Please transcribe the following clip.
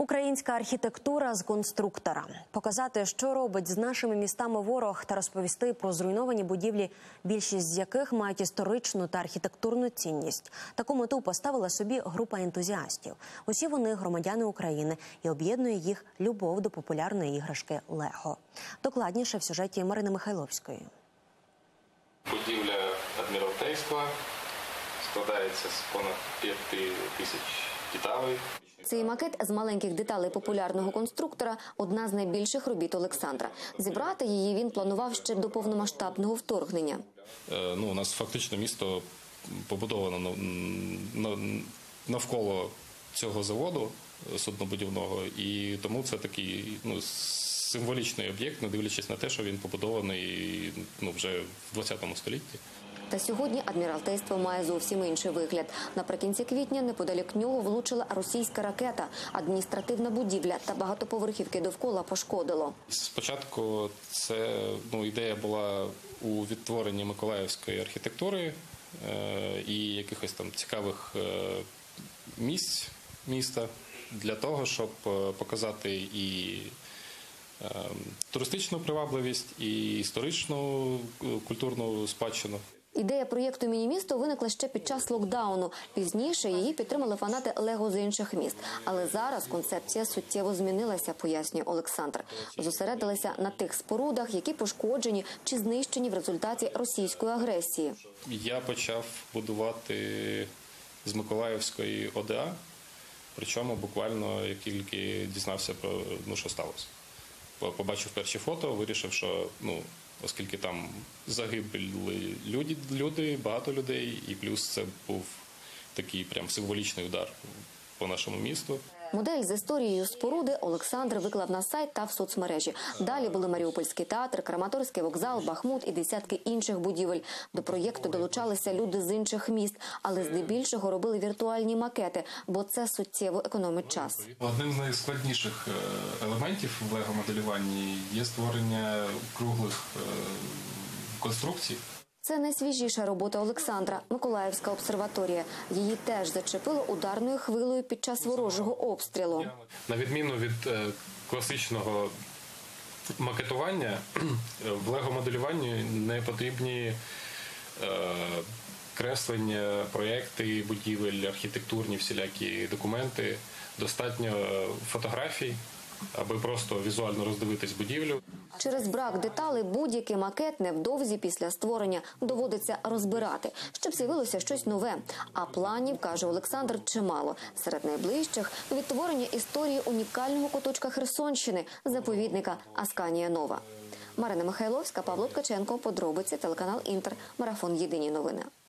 Українська архітектура з конструктора. Показати, що робить з нашими містами ворог, та розповісти про зруйновані будівлі, більшість з яких мають історичну та архітектурну цінність. Таку мету поставила собі група ентузіастів. Усі вони громадяни України, і об'єднує їх любов до популярної іграшки «Лего». Докладніше в сюжеті Марини Михайловської. Будівля Адміралтейства складається з понад 5 тисяч деталей. Цей макет з маленьких деталей популярного конструктора – одна з найбільших робіт Олександра. Зібрати її він планував ще до повномасштабного вторгнення. У нас фактично місто побудовано навколо цього заводу суднобудівного, і тому це такий символічний об'єкт, не дивлячись на те, що він побудований вже в 20 столітті. Та сьогодні Адміралтейство має зовсім інший вигляд. Наприкінці квітня неподалік нього влучила російська ракета, адміністративна будівля та багатоповерхівки довкола пошкодило. Спочатку ідея була у відтворенні миколаївської архітектури і якихось там цікавих місць міста для того, щоб показати і туристичну привабливість, і історичну культурну спадщину. Ідея проєкту «Міні-місто» виникла ще під час локдауну. Пізніше її підтримали фанати «Лего» з інших міст. Але зараз концепція суттєво змінилася, пояснює Олександр. Зосередилися на тих спорудах, які пошкоджені чи знищені в результаті російської агресії. Я почав будувати з Миколаївської ОДА, причому буквально як тільки дізнався про що сталося. Побачив перші фото, вирішив, що оскільки там загибли люди, багато людей, і плюс це був такий прям символічний удар по нашому місту. Модель з історією споруди Олександр виклав на сайт та в соцмережі. Далі були Маріупольський театр, Краматорський вокзал, Бахмут і десятки інших будівель. До проєкту долучалися люди з інших міст, але здебільшого робили віртуальні макети, бо це суттєво економить час. Одним з найскладніших елементів в лего-моделюванні є створення круглих конструкцій. Це найсвіжіша робота Олександра – Миколаївська обсерваторія. Її теж зачепило ударною хвилею під час ворожого обстрілу. На відміну від класичного макетування, в лего-моделюванні не потрібні креслення, проєкти будівель, архітектурні всілякі документи. Достатньо фотографій, аби просто візуально роздивитись будівлю. Через брак деталей будь-який макет невдовзі після створення доводиться розбирати, щоб з'явилося щось нове. А планів, каже Олександр, чимало. Серед найближчих – відтворення історії унікального куточка Херсонщини – заповідника Асканія Нова. Марина Михайловська, Павло Ткаченко, подробиці, телеканал «Інтер», марафон «Єдині новини».